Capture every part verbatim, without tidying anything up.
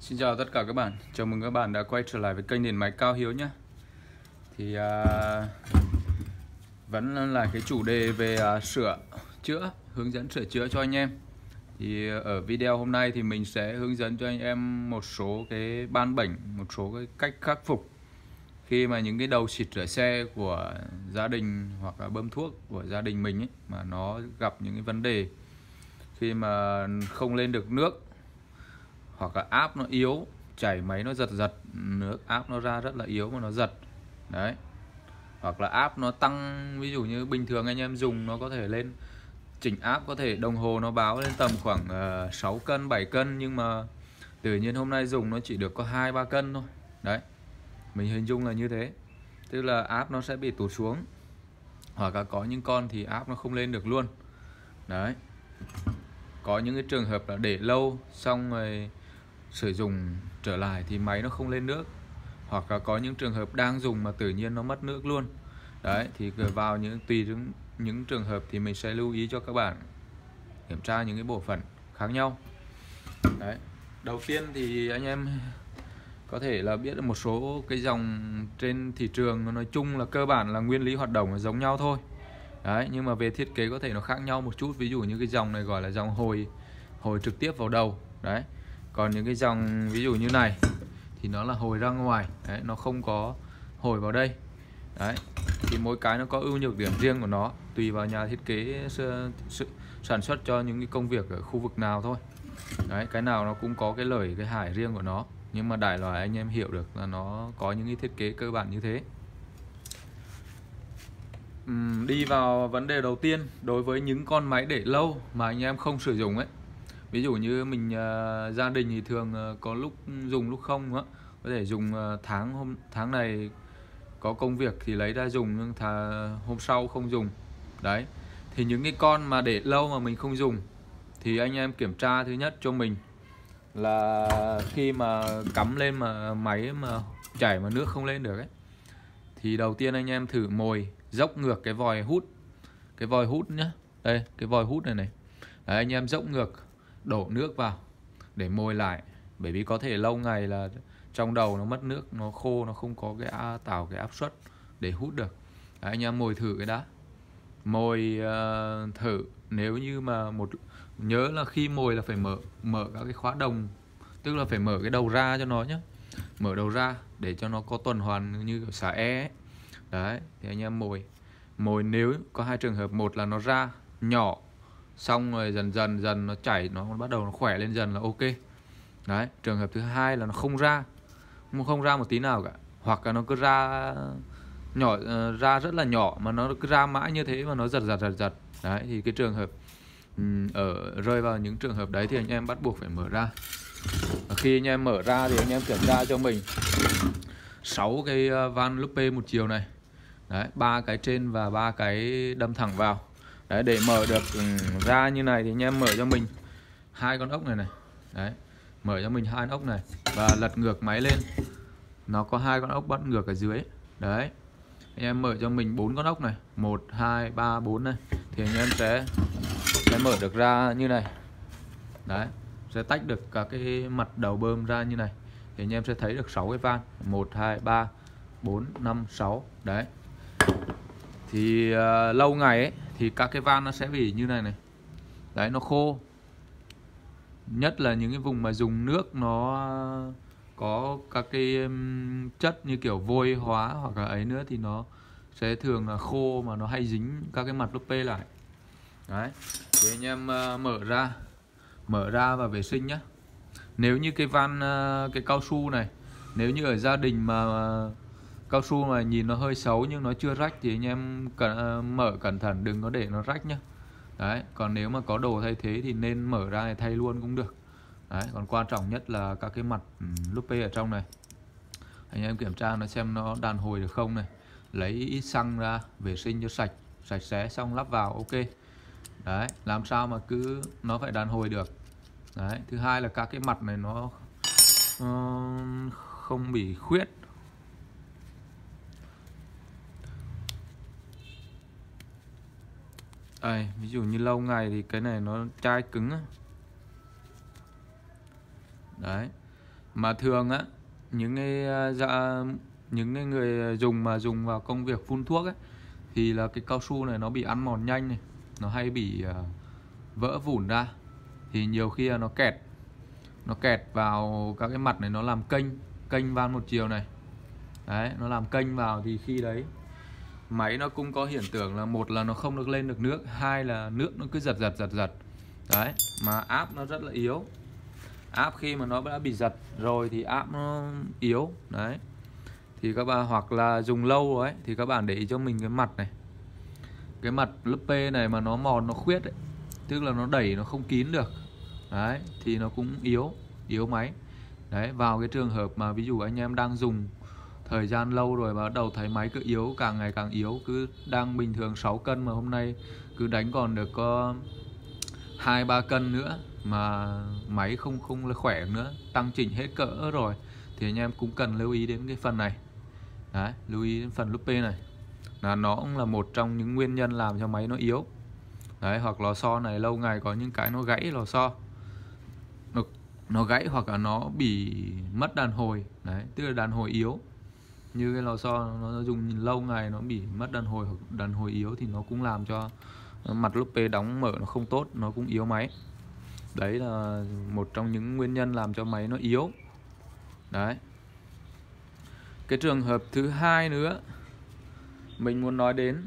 Xin chào tất cả các bạn, chào mừng các bạn đã quay trở lại với kênh điện máy Cao Hiếu nhé. Thì à, vẫn là cái chủ đề về à, sửa chữa, hướng dẫn sửa chữa cho anh em. Thì ở video hôm nay thì mình sẽ hướng dẫn cho anh em một số cái ban bệnh, một số cái cách khắc phục khi mà những cái đầu xịt rửa xe của gia đình hoặc là bơm thuốc của gia đình mình ấy, mà nó gặp những cái vấn đề khi mà không lên được nước, hoặc là áp nó yếu, chảy máy nó giật giật, nước áp nó ra rất là yếu mà nó giật đấy, hoặc là áp nó tăng. Ví dụ như bình thường anh em dùng nó có thể lên chỉnh áp, có thể đồng hồ nó báo lên tầm khoảng uh, sáu cân bảy cân, nhưng mà tự nhiên hôm nay dùng nó chỉ được có hai ba cân thôi đấy. Mình hình dung là như thế, tức là áp nó sẽ bị tụt xuống, hoặc là có những con thì áp nó không lên được luôn đấy. Có những cái trường hợp là để lâu xong rồi sử dụng trở lại thì máy nó không lên nước, hoặc là có những trường hợp đang dùng mà tự nhiên nó mất nước luôn đấy. Thì vào những tùy những, những trường hợp thì mình sẽ lưu ý cho các bạn kiểm tra những cái bộ phận khác nhau đấy. Đầu tiên thì anh em có thể là biết được một số cái dòng trên thị trường, nói chung là cơ bản là nguyên lý hoạt động là giống nhau thôi đấy, nhưng mà về thiết kế có thể nó khác nhau một chút. Ví dụ như cái dòng này gọi là dòng hồi hồi trực tiếp vào đầu đấy, còn những cái dòng ví dụ như này thì nó là hồi ra ngoài đấy, nó không có hồi vào đây đấy. Thì mỗi cái nó có ưu nhược điểm riêng của nó, tùy vào nhà thiết kế sự, sự sản xuất cho những cái công việc ở khu vực nào thôi đấy. Cái nào nó cũng có cái lợi cái hại riêng của nó, nhưng mà đại loại anh em hiểu được là nó có những cái thiết kế cơ bản như thế. Uhm, đi vào vấn đề đầu tiên, đối với những con máy để lâu mà anh em không sử dụng ấy, ví dụ như mình uh, gia đình thì thường uh, có lúc dùng lúc không á, có thể dùng uh, tháng hôm tháng này có công việc thì lấy ra dùng, nhưng thà hôm sau không dùng đấy. Thì những cái con mà để lâu mà mình không dùng thì anh em kiểm tra thứ nhất cho mình là khi mà cắm lên mà máy mà chảy mà nước không lên được ấy, thì đầu tiên anh em thử mồi dốc ngược cái vòi hút, cái vòi hút nhá, đây cái vòi hút này này đấy, anh em dốc ngược đổ nước vào để mồi lại, bởi vì có thể lâu ngày là trong đầu nó mất nước, nó khô, nó không có cái tạo cái áp suất để hút được đấy. Anh em mồi thử cái đã, mồi uh, thử. Nếu như mà một nhớ là khi mồi là phải mở mở các cái khóa đồng, tức là phải mở cái đầu ra cho nó nhé, mở đầu ra để cho nó có tuần hoàn như xả e ấy. Đấy thì anh em mồi mồi nếu có hai trường hợp, một là nó ra nhỏ xong rồi dần dần dần nó chảy, nó bắt đầu nó khỏe lên dần là ok đấy. Trường hợp thứ hai là nó không ra, không ra một tí nào cả, hoặc là nó cứ ra nhỏ, ra rất là nhỏ mà nó cứ ra mãi như thế mà nó giật giật giật giật đấy. Thì cái trường hợp ở rơi vào những trường hợp đấy thì anh em bắt buộc phải mở ra. Và khi anh em mở ra thì anh em kiểm tra cho mình sáu cái van lúp pê một chiều này đấy, ba cái trên và ba cái đâm thẳng vào đấy. Để mở được ra như này thì anh em mở cho mình hai con ốc này này đấy, mở cho mình hai con ốc này và lật ngược máy lên, nó có hai con ốc bắt ngược ở dưới đấy. Anh em mở cho mình bốn con ốc này, một hai ba bốn này, thì anh em sẽ sẽ mở được ra như này đấy, sẽ tách được các cái mặt đầu bơm ra như này, thì anh em sẽ thấy được sáu cái van, một hai ba bốn năm sáu đấy. Thì uh, lâu ngày ấy thì các cái van nó sẽ bị như này này đấy, nó khô, nhất là những cái vùng mà dùng nước nó có các cái chất như kiểu vôi hóa hoặc là ấy nữa thì nó sẽ thường là khô, mà nó hay dính các cái mặt lốp pê lại đấy. Thì anh em uh, mở ra mở ra và vệ sinh nhé. Nếu như cái van uh, cái cao su này, nếu như ở gia đình mà uh, cao su mà nhìn nó hơi xấu nhưng nó chưa rách thì anh em cần, uh, mở cẩn thận, đừng có để nó rách nhé đấy. Còn nếu mà có đồ thay thế thì nên mở ra để thay luôn cũng được đấy. Còn quan trọng nhất là các cái mặt um, lốp pê ở trong này, anh em kiểm tra nó xem nó đàn hồi được không này, lấy ít xăng ra vệ sinh cho sạch sạch sẽ xong lắp vào ok đấy. Làm sao mà cứ nó phải đàn hồi được đấy. Thứ hai là các cái mặt này nó uh, không bị khuyết đây. Ví dụ như lâu ngày thì cái này nó chai cứng đấy. Mà thường á, những cái dạ, những cái người dùng mà dùng vào công việc phun thuốc ấy, thì là cái cao su này nó bị ăn mòn nhanh này, nó hay bị uh, vỡ vụn ra. Thì nhiều khi là nó kẹt Nó kẹt vào các cái mặt này, nó làm kênh Kênh van một chiều này. Đấy, nó làm kênh vào thì khi đấy máy nó cũng có hiện tượng là một là nó không được lên được nước, hai là nước nó cứ giật giật giật giật. Đấy, mà áp nó rất là yếu. Áp khi mà nó đã bị giật rồi thì áp nó yếu. Đấy, thì các bạn hoặc là dùng lâu rồi ấy, thì các bạn để ý cho mình cái mặt này, cái mặt lớp P này mà nó mòn, nó khuyết ấy, tức là nó đẩy nó không kín được. Đấy, thì nó cũng yếu yếu máy. Đấy, vào cái trường hợp mà ví dụ anh em đang dùng thời gian lâu rồi và bắt đầu thấy máy cứ yếu, càng ngày càng yếu, cứ đang bình thường sáu cân mà hôm nay cứ đánh còn được có hai ba cân nữa mà máy không không là khỏe nữa, tăng chỉnh hết cỡ rồi, thì anh em cũng cần lưu ý đến cái phần này. Đấy, lưu ý đến phần lúp P này, là nó cũng là một trong những nguyên nhân làm cho máy nó yếu. Đấy, hoặc lò xo này lâu ngày có những cái nó gãy lò xo, nó, nó gãy hoặc là nó bị mất đàn hồi. Đấy, tức là đàn hồi yếu. Như cái lò xo nó dùng lâu ngày nó bị mất đàn hồi hoặc đàn hồi yếu thì nó cũng làm cho mặt lúp P đóng mở nó không tốt, nó cũng yếu máy. Đấy là một trong những nguyên nhân làm cho máy nó yếu. Đấy. Cái trường hợp thứ hai nữa mình muốn nói đến,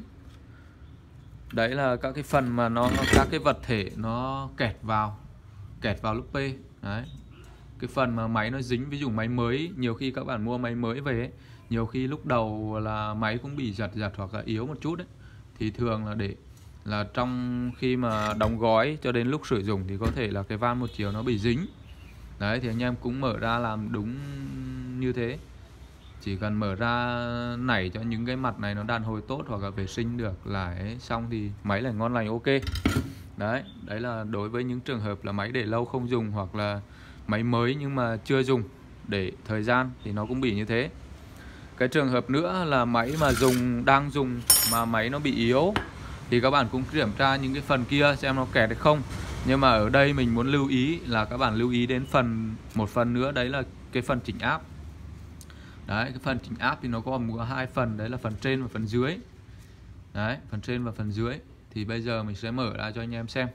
đấy là các cái phần mà nó các cái vật thể nó kẹt vào kẹt vào lúp P. Đấy, cái phần mà máy nó dính, ví dụ máy mới, nhiều khi các bạn mua máy mới về ấy, nhiều khi lúc đầu là máy cũng bị giật giật hoặc là yếu một chút ấy, thì thường là để là trong khi mà đóng gói cho đến lúc sử dụng thì có thể là cái van một chiều nó bị dính. Đấy, thì anh em cũng mở ra làm đúng như thế. Chỉ cần mở ra nảy cho những cái mặt này nó đàn hồi tốt hoặc là vệ sinh được lại xong thì máy lại ngon lành, ok. Đấy, đấy là đối với những trường hợp là máy để lâu không dùng hoặc là máy mới nhưng mà chưa dùng để thời gian thì nó cũng bị như thế. Cái trường hợp nữa là máy mà dùng đang dùng mà máy nó bị yếu thì các bạn cũng kiểm tra những cái phần kia xem nó kẹt hay không. Nhưng mà ở đây mình muốn lưu ý là các bạn lưu ý đến phần một phần nữa, đấy là cái phần chỉnh áp. Đấy, cái phần chỉnh áp thì nó có hai phần, đấy là phần trên và phần dưới. Đấy, phần trên và phần dưới. Thì bây giờ mình sẽ mở ra cho anh em xem.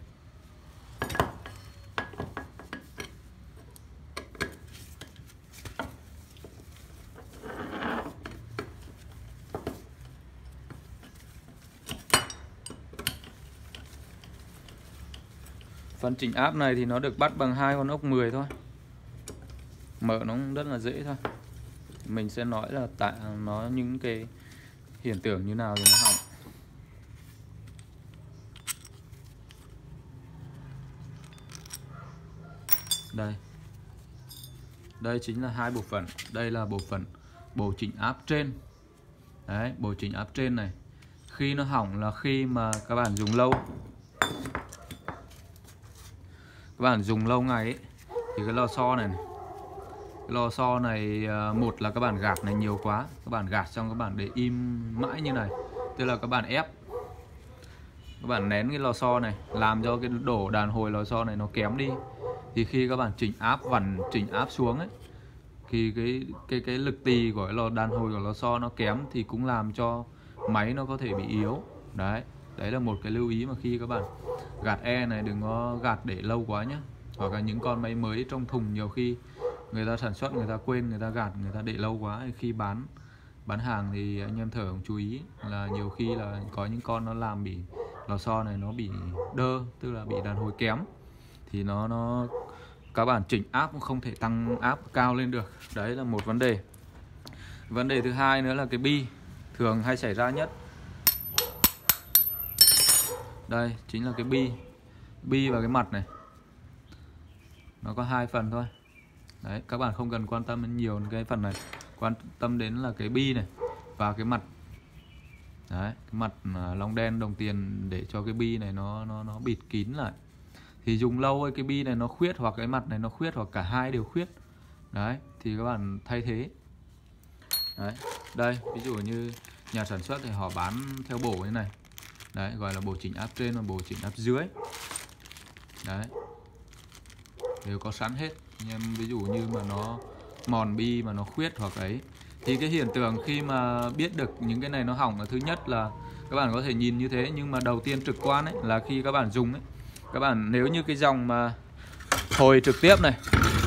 Phần chỉnh áp này thì nó được bắt bằng hai con ốc mười thôi. Mở nó cũng rất là dễ thôi. Mình sẽ nói là tại nó những cái hiện tượng như nào thì nó hỏng. Đây. Đây chính là hai bộ phận. Đây là bộ phận bộ chỉnh áp trên. Đấy, bộ chỉnh áp trên này. Khi nó hỏng là khi mà các bạn dùng lâu. Các bạn dùng lâu ngày ấy, thì cái lò xo này, này cái lò xo này, một là các bạn gạt này nhiều quá, các bạn gạt xong các bạn để im mãi như này, tức là các bạn ép, các bạn nén cái lò xo này làm cho cái đổ đàn hồi lò xo này nó kém đi. Thì khi các bạn chỉnh áp vặn chỉnh áp xuống ấy, thì cái cái cái lực tì của cái lò đàn hồi của lò xo nó kém thì cũng làm cho máy nó có thể bị yếu. Đấy, đấy là một cái lưu ý mà khi các bạn gạt e này đừng có gạt để lâu quá nhé. Hoặc là những con máy mới trong thùng nhiều khi người ta sản xuất người ta quên, người ta gạt, người ta để lâu quá, khi bán bán hàng thì anh em thở chú ý là nhiều khi là có những con nó làm bị lò xo này nó bị đơ, tức là bị đàn hồi kém, thì nó nó các bạn chỉnh áp cũng không thể tăng áp cao lên được. Đấy là một vấn đề. Vấn đề thứ hai nữa là cái bi thường hay xảy ra nhất. Đây chính là cái bi bi và cái mặt này, nó có hai phần thôi. Đấy, các bạn không cần quan tâm đến nhiều cái phần này, quan tâm đến là cái bi này và cái mặt. Đấy, cái mặt lông đen đồng tiền để cho cái bi này nó nó nó bịt kín lại. Thì dùng lâu ấy, cái bi này nó khuyết hoặc cái mặt này nó khuyết hoặc cả hai đều khuyết. Đấy, thì các bạn thay thế. Đấy, đây ví dụ như nhà sản xuất thì họ bán theo bộ như này. Đấy, gọi là bộ chỉnh áp trên và bộ chỉnh áp dưới. Đấy, đều có sẵn hết. Anh em ví dụ như mà nó mòn bi mà nó khuyết hoặc ấy. Thì cái hiện tượng khi mà biết được những cái này nó hỏng là thứ nhất là các bạn có thể nhìn như thế, nhưng mà đầu tiên trực quan ấy là khi các bạn dùng ấy, các bạn nếu như cái dòng mà hồi trực tiếp này,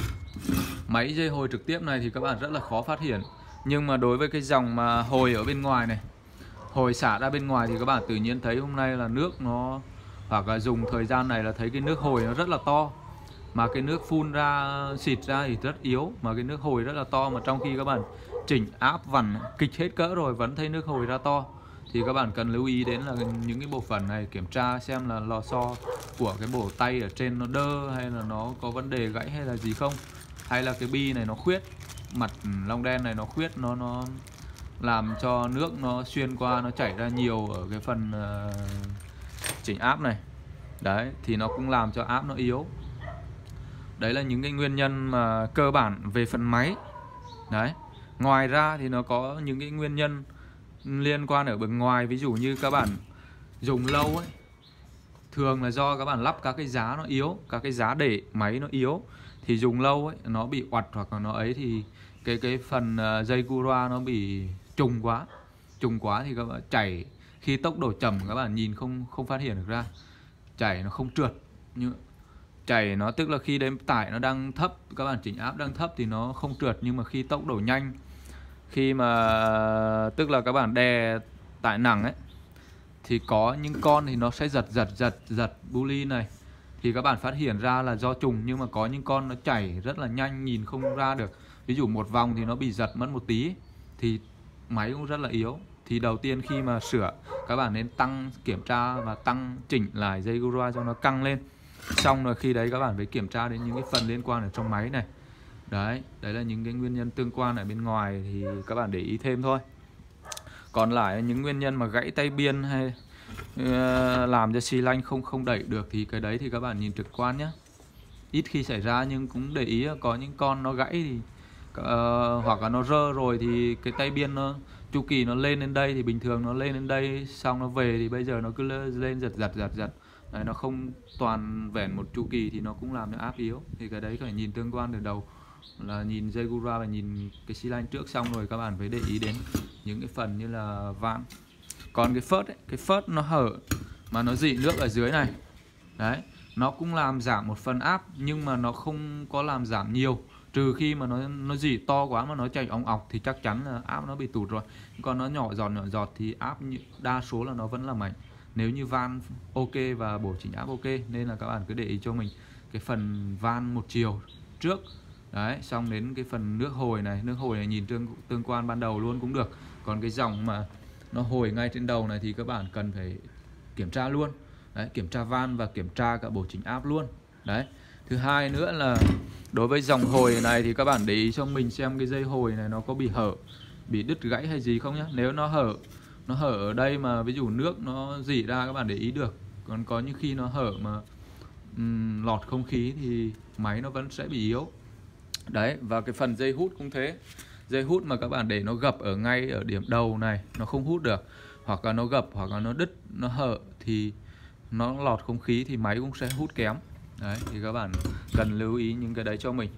máy dây hồi trực tiếp này thì các bạn rất là khó phát hiện. Nhưng mà đối với cái dòng mà hồi ở bên ngoài này, hồi xả ra bên ngoài thì các bạn tự nhiên thấy hôm nay là nước nó, hoặc là dùng thời gian này là thấy cái nước hồi nó rất là to, mà cái nước phun ra xịt ra thì rất yếu, mà cái nước hồi rất là to, mà trong khi các bạn chỉnh áp vặn kịch hết cỡ rồi vẫn thấy nước hồi ra to. Thì các bạn cần lưu ý đến là những cái bộ phận này, kiểm tra xem là lò xo của cái bổ tay ở trên nó đơ hay là nó có vấn đề gãy hay là gì không, hay là cái bi này nó khuyết, mặt lông đen này nó khuyết, nó nó làm cho nước nó xuyên qua, nó chảy ra nhiều ở cái phần uh, chỉnh áp này. Đấy, thì nó cũng làm cho áp nó yếu. Đấy là những cái nguyên nhân mà cơ bản về phần máy. Đấy, ngoài ra thì nó có những cái nguyên nhân liên quan ở bên ngoài. Ví dụ như các bạn dùng lâu ấy, thường là do các bạn lắp các cái giá nó yếu, các cái giá để máy nó yếu, thì dùng lâu ấy nó bị oặt hoặc là nó ấy thì cái cái phần dây Cura nó bị trùng quá, trùng quá thì các bạn chảy khi tốc độ chậm các bạn nhìn không không phát hiện được ra, chảy nó không trượt. Như chảy nó tức là khi đếm tải nó đang thấp, các bạn chỉnh áp đang thấp thì nó không trượt, nhưng mà khi tốc độ nhanh, khi mà tức là các bạn đè tải nặng ấy, thì có những con thì nó sẽ giật giật giật giật buli này, thì các bạn phát hiện ra là do trùng. Nhưng mà có những con nó chảy rất là nhanh, nhìn không ra được. Ví dụ một vòng thì nó bị giật mất một tí thì máy cũng rất là yếu. Thì đầu tiên khi mà sửa, các bạn nên tăng kiểm tra và tăng chỉnh lại dây Cura cho nó căng lên. Xong rồi khi đấy các bạn phải kiểm tra đến những cái phần liên quan ở trong máy này. Đấy, đấy là những cái nguyên nhân tương quan ở bên ngoài thì các bạn để ý thêm thôi. Còn lại những nguyên nhân mà gãy tay biên hay uh, làm cho xi lanh không không đẩy được thì cái đấy thì các bạn nhìn trực quan nhé. Ít khi xảy ra nhưng cũng để ý có những con nó gãy thì uh, hoặc là nó rơ rồi thì cái tay biên nó chu kỳ nó lên đến đây thì bình thường nó lên đến đây, xong nó về thì bây giờ nó cứ lên giật giật giật giật. Đấy, nó không toàn vẹn một chu kỳ thì nó cũng làm cho áp yếu. Thì cái đấy phải nhìn tương quan từ đầu, là nhìn dây Cura và nhìn cái xi lanh trước, xong rồi các bạn phải để ý đến những cái phần như là van. Còn cái phớt ấy, cái phớt nó hở mà nó rỉ nước ở dưới này, đấy, nó cũng làm giảm một phần áp, nhưng mà nó không có làm giảm nhiều. Trừ khi mà nó nó rỉ to quá mà nó chảy ong ọc thì chắc chắn là áp nó bị tụt rồi. Còn nó nhỏ giọt nhỏ giọt thì áp đa số là nó vẫn là mạnh, nếu như van ok và bổ chỉnh áp ok. Nên là các bạn cứ để ý cho mình cái phần van một chiều trước. Đấy, xong đến cái phần nước hồi này, nước hồi này nhìn tương, tương quan ban đầu luôn cũng được. Còn cái dòng mà nó hồi ngay trên đầu này thì các bạn cần phải kiểm tra luôn. Đấy, kiểm tra van và kiểm tra cả bổ chỉnh áp luôn. Đấy, thứ hai nữa là đối với dòng hồi này thì các bạn để ý cho mình xem cái dây hồi này nó có bị hở, bị đứt gãy hay gì không nhá. Nếu nó hở, nó hở ở đây mà ví dụ nước nó rỉ ra các bạn để ý được. Còn có những khi nó hở mà um, lọt không khí thì máy nó vẫn sẽ bị yếu. Đấy, và cái phần dây hút cũng thế. Dây hút mà các bạn để nó gập ở ngay ở điểm đầu này, nó không hút được, hoặc là nó gập, hoặc là nó đứt, nó hở thì nó lọt không khí thì máy cũng sẽ hút kém. Đấy, thì các bạn cần lưu ý những cái đấy cho mình.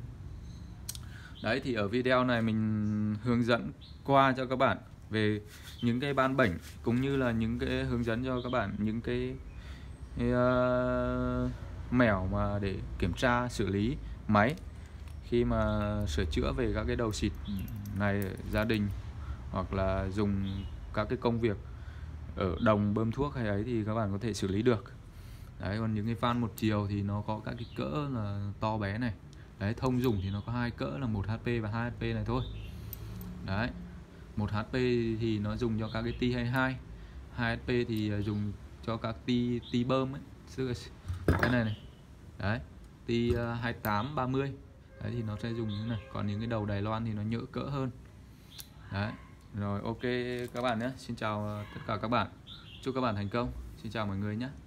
Đấy, thì ở video này mình hướng dẫn qua cho các bạn về những cái ban bệnh, cũng như là những cái hướng dẫn cho các bạn những cái, cái uh, mẹo mà để kiểm tra xử lý máy khi mà sửa chữa về các cái đầu xịt này gia đình, hoặc là dùng các cái công việc ở đồng bơm thuốc hay ấy thì các bạn có thể xử lý được. Đấy, còn những cái van một chiều thì nó có các cái cỡ là to bé này. Đấy, thông dụng thì nó có hai cỡ là một HP và hai HP này thôi. Đấy, một HP thì nó dùng cho các cái ti hai mươi hai, hai HP thì dùng cho các ti ti bơm ấy, cái này này. Đấy, ti hai mươi tám ba mươi. Đấy thì nó sẽ dùng như thế này. Còn những cái đầu Đài Loan thì nó nhỡ cỡ hơn. Đấy, rồi ok các bạn nhé. Xin chào tất cả các bạn, chúc các bạn thành công. Xin chào mọi người nhé.